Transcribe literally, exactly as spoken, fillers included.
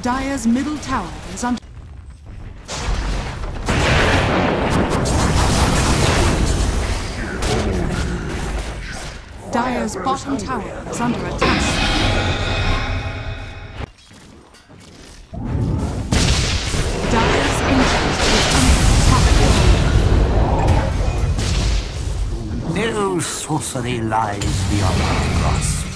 Dire's middle tower is under... Dire's bottom tower is under attack. Dire's ancient is under attack. No sorcery lies beyond our grasp.